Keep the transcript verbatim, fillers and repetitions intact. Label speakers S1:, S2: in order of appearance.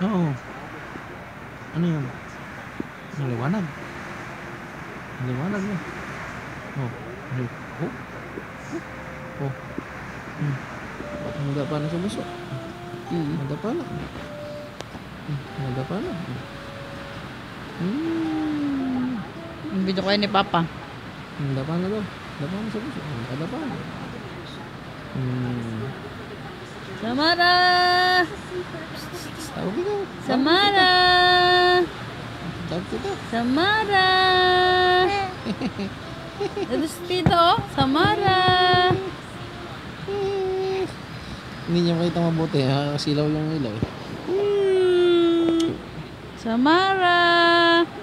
S1: Oo. Ano yun? Ang liwanag. Ang liwanag yun. Oh. Ano? Oh. Oh. Hmm. Hangga pa na sa buso.
S2: Mm.
S1: Hangga pa na. Hmm. Hangga pa na. Hmm.
S2: Yung video kayo ni Papa.
S1: Hangga pa na daw. Hangga pa na sa buso. Hangga pa na. Hmm.
S2: Samara!
S1: Tawag kita.
S2: Samara!
S1: Tawag kita.
S2: Samara! Ito si Tito, oh. Samara!
S1: Hindi niya makita mabuti. Ha? Silaw yung ilaw.
S2: Samara!